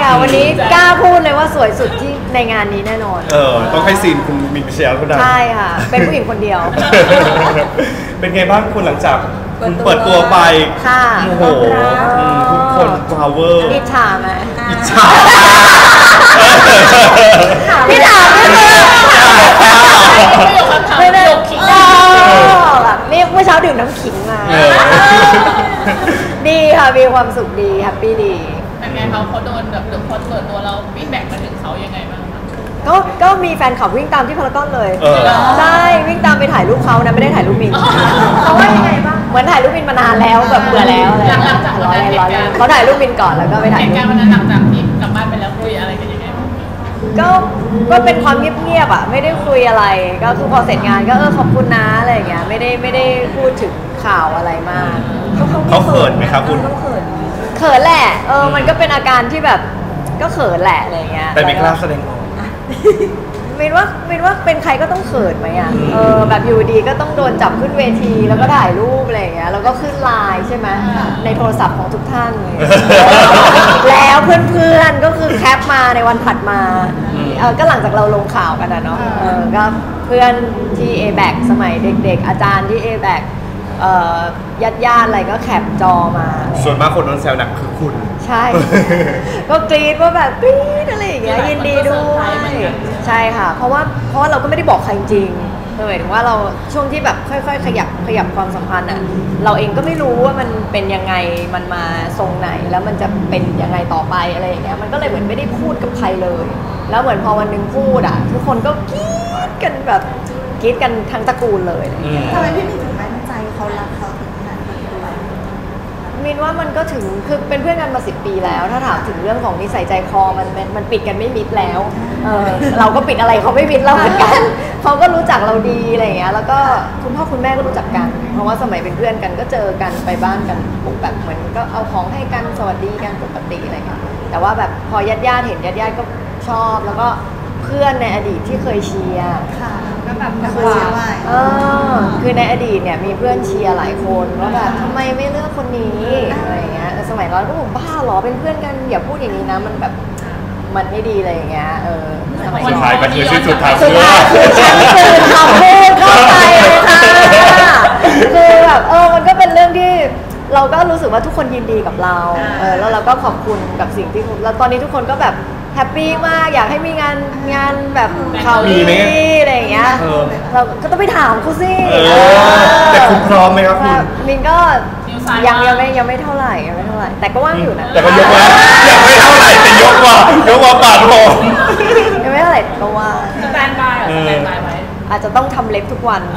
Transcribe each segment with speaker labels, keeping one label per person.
Speaker 1: ค่ะวันนี้กล้าพูดเลยว่าสวยสุดที่ในงานนี้แน่นอน
Speaker 2: ต้องให้ซีนคุณมินพิชยาเท่านั้น
Speaker 1: ใช่ค่ะเป็นผู้หญิงคนเดียว
Speaker 2: เป็นไงบ้างคุณหลังจากคุณเปิดตัวไป
Speaker 1: ค่ะ
Speaker 2: โอ้โหทุกคนพาวเวอร์
Speaker 1: อิจฉาไหม
Speaker 2: อิจฉา
Speaker 1: พี่ถามไม่ได้แบบนี่เมื่อเช้าดื่มน้ำขิงมาดีค่ะมีความสุขดีแฮปปี้ดี
Speaker 3: เป็นไงเขาโดนแบบหรือพอเปิดตัวเราฟีดแบ็กมาถึงเขายังไงบ้าง
Speaker 1: ก็มีแฟนคลับวิ่งตามที่พารากอนเลยใช่วิ่งตามไปถ่ายรูปเขานะไม่ได้ถ่ายรูปมินเขาว่ายังไงบ้างเหมือนถ่ายรูปมินมานานแล้วแบบเบื่อแล้วอะไร
Speaker 3: หลังจากวันนั้น
Speaker 1: เขาถ่ายรูปมินก่อนแล้วก็ไปถ่ายรูป
Speaker 3: เหตุการณ์วันนั้นหลังจากที่กลับบ้านไปแล้วคุยอะไรกันยังไงบ้าง
Speaker 1: ก็เป็นความเงียบๆอ่ะไม่ได้คุยอะไรก็คือพอเสร็จงานก็ขอบคุณนะอะไรอย่างเงี้ยไม่ได้พูดถึงข่าวอะไรมาก
Speaker 2: เขาเขินไหมครับคุณ
Speaker 1: เขินแหละมันก็เป็นอาการที่แบบก็เขินแหละอะไรเงี้ย
Speaker 2: แต่ไม่กล้าแสดงออก
Speaker 1: มินว่าเป็นใครก็ต้องเขินไหมอ่ะแบบอยู่ดีก็ต้องโดนจับขึ้นเวทีแล้วก็ถ่ายรูปอะไรอย่างเงี้ยแล้วก็ขึ้นไลน์ใช่ไหมในโทรศัพท์ของทุกท่านแล้วเพื่อนๆก็คือแคปมาในวันถัดมาก็หลังจากเราลงข่าวกันนะเนาะก็เพื่อนที่ A-Back สมัยเด็กๆอาจารย์ที่ A-Back ญาติอะไรก็แคปจอมา
Speaker 2: ส่วนมากคนโดนแซวหนักคือคุณ
Speaker 1: ใช่ก็กรี๊ดว่าแบบกรี๊ดอะไรอย่างเงี้ยยินดีด้วยใช่ค่ะเพราะว่าเราก็ไม่ได้บอกใครจริงหมายถึงว่าเราช่วงที่แบบค่อยๆขยับความสัมพันธ์อ่ะเราเองก็ไม่รู้ว่ามันเป็นยังไงมันมาทรงไหนแล้วมันจะเป็นยังไงต่อไปอะไรอย่างเงี้ยมันก็เลยเหมือนไม่ได้พูดกับใครเลยแล้วเหมือนพอวันนึงพูดอ่ะทุกคนก็กรี๊ดกันแบบกรี๊ดกันทั้งตระกูลเลย
Speaker 4: ทำไมพี่มินถึงมั่นใจเขารักเขาถึงขนาดนี้ด้วย
Speaker 1: มินว่ามันก็ถึงคือเป็นเพื่อนกันมา10 ปีแล้วถ้าถามถึงเรื่องของนิสัยใจคอมันปิดกันไม่มิดแล้วเราก็ปิดอะไรเขาไม่มิดเราเหมือนกันเขาก็รู้จักเราดีอะไรอย่างเงี้ยแล้วก็คุณพ่อคุณแม่ก็รู้จักกันเพราะว่าสมัยเป็นเพื่อนกันก็เจอกันไปบ้านกันแบบเหมือนก็เอาของให้กันสวัสดีกันปกติอะไรเงี้ยแต่ว่าแบบพอญาติเห็นญาติก็ชอบแล้วก็เพื่อนในอดีตที่เคยเชียร์
Speaker 4: ก็แบบ
Speaker 1: คือในอดีตเนี่ยมีเพื่อนเชียร์หลายคนว่าแบบทำไมไม่เลือกคนนี้อะไรอย่างเงี้ยสมัยเราก็บอกบ้าหรอเป็นเพื่อนกันอย่าพูดอย่างนี้นะมันแบบมันไม่ดีอะไรอย่างเงี้ย
Speaker 2: สมัยสุดท้ายมันคือชื่อสุดท้าย
Speaker 1: คือฉันตื่นคำพูดเข้าใจเลยค่ะคือแบบมันก็เป็นเรื่องที่เราก็รู้สึกว่าทุกคนยินดีกับเราแล้วเราก็ขอบคุณกับสิ่งที่แล้วตอนนี้ทุกคนก็แบบแฮปปี้มากอยากให้มีงานแบบข่าวดีอะไรอย่างเงี้ยเราก็ต้องไปถามเขาสิ
Speaker 2: แต่คุณพร้อมไหมครับคุณ
Speaker 1: มินก็ยังไม่เท่าไหร่แต่ก็ว่างอยู่นะ
Speaker 2: แต่ก็ยกว่ายังไม่เท่าไหร่แต่ยกว่าปาดผม
Speaker 1: ยังไม่เท่าไหร่ก็ว่า
Speaker 3: สแตนบายไหม
Speaker 1: อาจจะต้องทำเล็บทุกวัน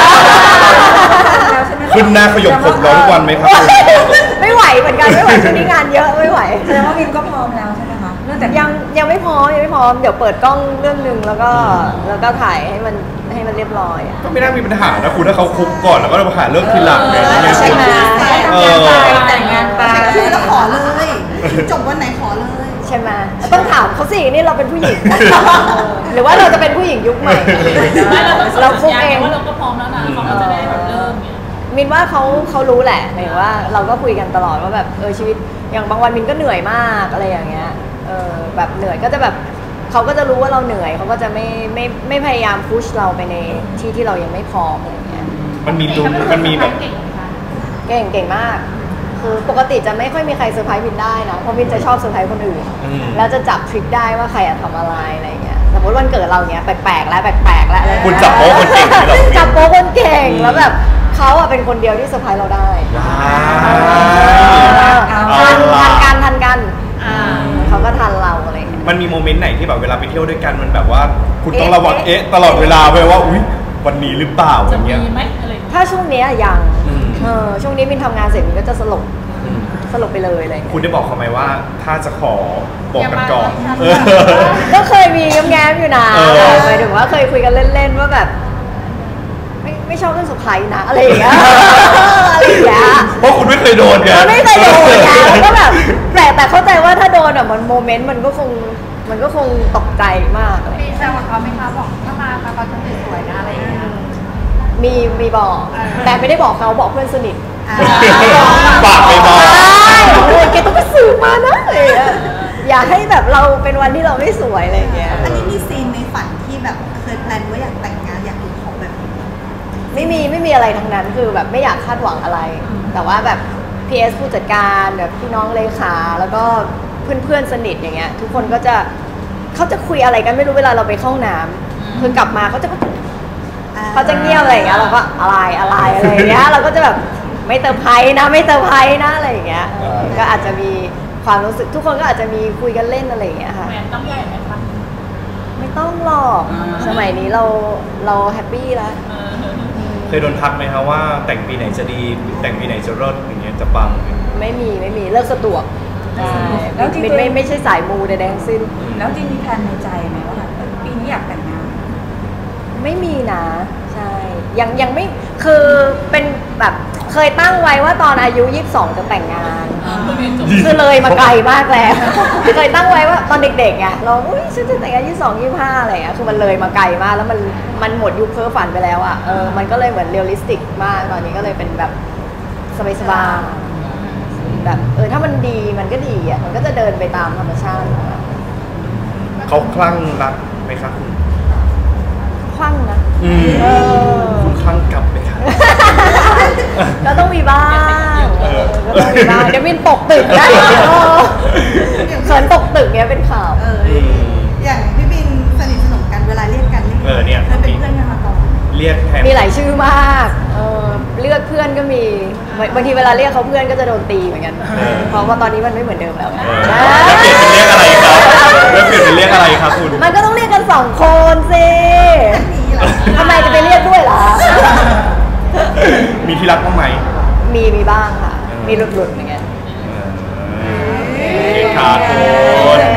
Speaker 2: ขึ้นหน้าขยบผมร้อนทุกวันไหมครับ
Speaker 1: ไม่ไหวเหมือนกันไม่ไหวช่วงนี้งานเยอะไม่ไหว
Speaker 4: แสดงว่ามินก็พร้อมแล้วใช่ไหมคะ
Speaker 1: ยังไม่พร้อมเดี๋ยวเปิดกล้องเรื่องนึงแล้วก็ถ่ายให้มันเรียบร้อย
Speaker 2: ก็ไม่น่ามีปัญหานะคุณถ้าเขาคุกก่อนแล้วก็มาหาเรื่องทีหลังเนี่ย
Speaker 1: ใช่ไหม
Speaker 4: แต่งงานไปคือต้องขอเลยจบวันไหนขอเลย
Speaker 1: ใช่ไหมต้องถามเขาสินี่เราเป็นผู้หญิงหรือว่าเราจะเป็นผู้หญิงยุคใหม่
Speaker 3: เราคุกเองว่าเราก็พร้อมแล้วนะเขาจะได้แบบเริ่ม
Speaker 1: มินว่าเขารู้แหละหมายว่าเราก็คุยกันตลอดว่าแบบชีวิตอย่างบางวันมินก็เหนื่อยมากอะไรอย่างเงี้ยแบบเหนื่อยก็จะแบบเขาก็จะรู้ว่าเราเหนื่อยเขาก็จะไม่พยายามพุชเราไปในที่เรายังไม่พร้อมอะไรเงี้ย
Speaker 2: มันมีลุ้นมันมีแบบ
Speaker 1: เก่งมากคือปกติจะไม่ค่อยมีใครเซอร์ไพรส์มินได้นะเพราะมินจะชอบเซอร์ไพรส์คนอื่นแล้วจะจับทริคได้ว่าใครทำอะไรอะไรเงี้ยสมมติวันเกิดเราเนี้ยแปลกแล้ว
Speaker 2: คุณจับโป๊คนเก่ง
Speaker 1: จับโป๊คนเก่งแล้วแบบเขาเป็นคนเดียวที่เซอร์ไพรส์เราได้ทันกันเขาก็ทันเราอะไร
Speaker 2: มันมีโมเมนต์ไหนที่แบบเวลาไปเที่ยวด้วยกันมันแบบว่าคุณต้องระวังตลอดเวลาเลยว่าอุ๊ยวันนี้หรือเปล่าอย่างเงี้ย
Speaker 1: ถ้าช่วงนี้ยังช่วงนี้มินทำงานเสร็จมินก็จะสลบไปเลยอะไร
Speaker 2: คุณได้บอกเขาไหมว่าถ้าจะขอบอกกันก่อน
Speaker 1: ก็เคยมีแง้มอยู่นะหมายถึงว่าเคยคุยกันเล่นๆว่าแบบไม่ชอบเรื่องเซอร์ไพรส์นะอะไรอย่างเงี้ย
Speaker 2: เพราะคุณไม่เคยโดนไง
Speaker 1: ไม่เคยโดนไงแล้วก็แบบแต่เข้าใจว่าถ้าโดนมันโมเมนต์มันก็คงตกใจมาก
Speaker 4: มีแซวกับเขาไหมคะบอกถ้ามาเขาจะสวยนะอะไรอย่างเงี้ย
Speaker 1: มีบอกแต่ไม่ได้บอกเขาบอกเพื่อนสนิท
Speaker 2: ปากไม่บอก
Speaker 1: แกต้องไปสืบมานะอย่าให้แบบเราเป็นวันที่เราไม่สวยอะไรอย่างเงี้ย
Speaker 4: อันนี้มีซีนในฝันที่แบบเคยแพลนว่าอยากแต่งงานอยากดูของแบบนี้
Speaker 1: ไม่มีอะไรทั้งนั้นคือแบบไม่อยากคาดหวังอะไร แต่ว่าแบบ PS ผู้จัดการแบบพี่น้องเลขาแล้วก็เพื่อนสนิทอย่างเงี้ยทุกคนก็จะเขาจะคุยอะไรกันไม่รู้เวลาเราไปเข้าห้องน้ำคือกลับมาเขาจะเงียบอะไรอย่างเงี้ยเราก็อะไรอย่างเงี้ยเราก็จะแบบไม่เซอร์ไพรส์นะอะไรอย่างเงี้ยก็อาจจะมีความรู้สึกทุกคนก็อาจจะมีคุยกันเล่นอะไรอย่างเงี้ยค่ะ
Speaker 3: แหวนต้องใหญ่ไหมคะ
Speaker 1: ไม่ต้องหรอกสมัยนี้เราแฮปปี้แล้ว
Speaker 2: เคยโดนทักไหมครับว่าแต่งปีไหนจะดีแต่งปีไหนจะรอดอย่างเงี้ยจะปัง
Speaker 1: ไม่มีเลิกสะดวกใช่แล้วจริงๆไม่ใช่สายมูใดๆทั้งสิ้น
Speaker 5: แล้วจริงมีแผนในใจไหมว่าแบบปีนี้อยากแต่งงาน
Speaker 1: ไม่มีนะใช่ยังไม่คือเป็นแบบเคยตั้งไว้ว่าตอนอายุ 22 จะแต่งงาน คือเลยมาไกลมากแล้ว เคยตั้งไว้ว่าตอนเด็กๆไงเราอุ้ยฉันจะแต่งงาน22 25อะไรอย่างเงี้ยคือมันเลยมาไกลมากแล้วมันหมดยุคเพ้อฝันไปแล้วอ่ะมันก็เลยเหมือนเรียลลิสติกมากตอนนี้ก็เลยเป็นแบบสบายๆแบบถ้ามันดีมันก็ดีอ่ะมันก็จะเดินไปตามธรรมชาติของมัน
Speaker 2: เขาคลั่งรักไหมครับคุณ
Speaker 1: คลั่งนะ
Speaker 2: คุณคลั่งกลับไหมครับ
Speaker 1: ก็ต้องมีบ้างก็ต้องมีบ้างเดี๋ยววินตกตึกได้เขินตกตึกเนี้ยเป็นข่าว
Speaker 4: อย่างพี่บินสนิทสนมกันเวลาเรียกกัน
Speaker 2: เนี่ย
Speaker 4: เคยเป็นเพื่อนกันมาก่อน
Speaker 2: เรียกแทน
Speaker 1: มีหลายชื่อมากเลือกเพื่อนก็มีบางทีเวลาเรียกเขาเพื่อนก็จะโดนตีเหมือนกันเพราะว่าตอนนี้มันไม่เหมือนเดิมแล้ว
Speaker 2: แล้วเปลี่ยนเป็นเรียกอะไรครับคุณ
Speaker 1: มันก็ต้องเรียกกัน2 คนสิทำไมจะไปเรียกด้วยล่ะ
Speaker 2: มีที่รักบ้างไหม
Speaker 1: มีบ้างค่ะมีหลุดๆเหมือนกัน
Speaker 2: โอเคครับคุณ